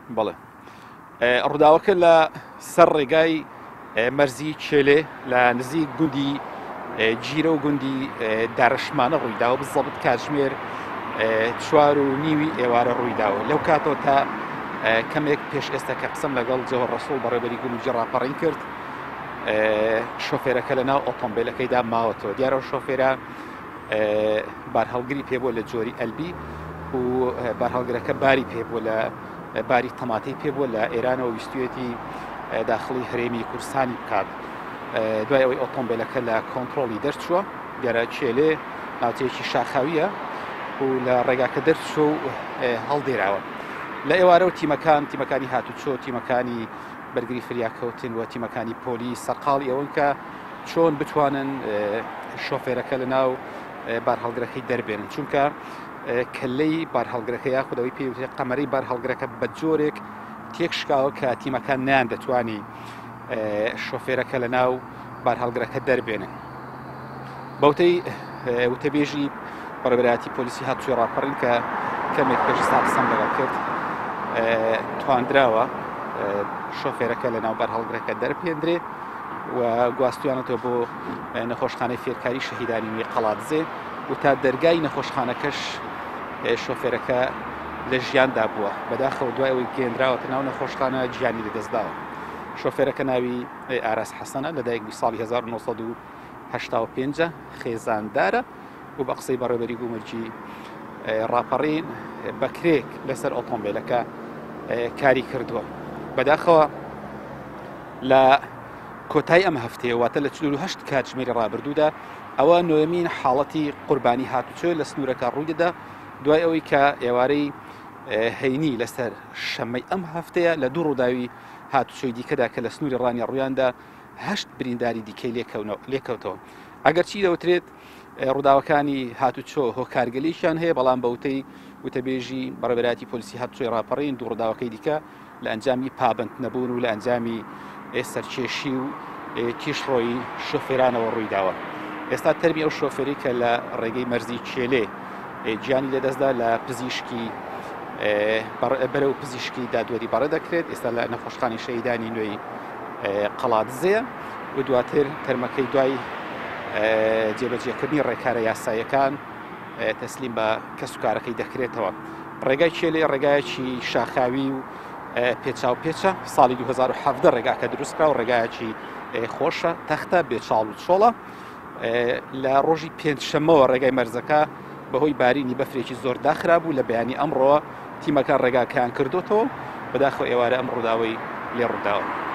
بەڵێ ڕووداوەکە لە سەر ڕێگای مەرزی چێلێ لە نزیک گوندی جیرە و گوندی دارەشمانە ڕوویداوە بزەبت کاتژمێر 4:30 ئێوارە ڕوویداوە لەو کاتەوە تا کەمێک پێش ئێستا کە قسەم لەگەڵ جەوهەر ڕەسوڵ بەڕێوەبەری گوندی ڕاپەڕین کرد شۆفێرەکە لەناو ئۆتۆمبیلەکەیدا ماوەتەوە دیارە شۆفێرە بارهەڵگری پێبووە لە جۆری ئەلبی و بارهەڵگرەکە باری پێبووە لە باری تەماتەی پێبووە لە ئێرانەوە ویستوێتی داخلی هەرێمی کوردستانی بکات دوای ئەوەی ئۆتۆمبیلەکە لە کۆنتترۆلی دەرچووە دیارە چێلێ ناوچەیەکی شاخاویە و لە ڕێگاکە دەرچوە و هەڵدێراوە لە ئێوارە و تیمەکانی هاتوچۆ تیمەکانی بەرگری فریاکەوتن و تیمەکانی پۆلی سەرقاڵی ئەوەن کە چۆن بتوانن شۆفێرەکە لە ناو بارهەڵگرەکەی دەربێنن چونکە کلەی بارهەڵگرەکە یاخودەوەی پێوتێ قەمەرەی بارهەڵگرەکە بە جۆرێک تێکشکاوە کە تیمەکان نیان دەتوانی شۆفێرەکە لە ناو بارهەڵگرەکە دەربێنن بەوتەی وتەبێژی بەڕێوەبەری پۆلیسی هاتووی ڕاپەڕین کە کەمێک پێشستا قسەم لەگەڵ کرد توانراوە شۆفێرەکە لە ناو بارهەڵگرەکە دەرپێندرێ و گواستویانەتەوە بۆ نەخۆشخانەی فێرکاری شەهیدانی نوێی قەڵاتزێ و تا دەرگای نەخۆشخانەکەش شۆفێرەکە لە ژیاندا بووە بەداخەوە دوای ئەوەی گێنراوەتە ناو نەخۆشخانە گیانی لەدەستداوە شۆفێرەکە ناوی ئاراس حەسەنە لەدایکی ساڵی 1985 خێزاندارە و بە قسەی بەڕێوەبەری گومرجی ڕاپەڕین بەکرێک لەسەر ئۆتۆمبیلەکە کاری کردووە بەداخەوە لە کۆتای ئەم هەفتەیە واتە لە 48 کاتژمێری ڕابردوودا ئەوە نوێمین حاڵەتی قوربانی هاتوچۆ لە سنوورەکە ڕوویدەدا دوای ئەوەی کە ئێوارەی هەینی لەسەر شەمەی ئەم هەفتەیە لە دوو ڕووداوی هاتوچۆی دیکەدا کە لە سنووری ڕانی ڕوویاندا 8 برینداری دیکەی لێکەوتەوە ئەگەرچی دەوترێت ڕووداوەکانی هاتوچۆ هۆکارگەلیشیان هەیە بەڵام بەوتەی وتەبێژی بەڕێوەبەری پۆلیسی هاتوچۆی ڕاپەڕین دوو ڕووداوەکەی دیکە لە ئەنجامی پابند نەبوون و لە ئەنجامی سەرکێشی و تیشڕۆی شۆفێرانەوە ڕوویداوە ئێستا تەرمی ئەو شۆفێری کە لە ڕێگەی مەرزی چێلێ گیانی لەدەستدا لە پزیشکی بەرەو پزیشکی دادوەری بەڕێ دەکرێت ئێستا لە نەخۆشخانەی شەهیدانی نوێی قەڵاتزێ و دواتر تەرمەکەی دوای جێبەجێکردنی ڕێکارە یاساییەکان تەسلیم بە کەسوکارەکەی دەکرێتەوە ڕێگای چێلێ ڕێگایەکی شاخاوی و پێچاو ساڵی 2017 ڕێگاکە دروستکرا و ڕێگایەکی خۆشە تەختە بێچاڵ و چۆڵە لە ڕۆژی پێنجشەمەوە ڕێگای مەرزەکە بەهۆی بارینی بەفرێکی زۆر داخرا بوو لە بەیانی ئەمڕۆ تیمەکان ڕێگاکەیان کردوتەوە بەداخەوە ئێوارە ئەم ڕووداوەی لێ ڕووداوە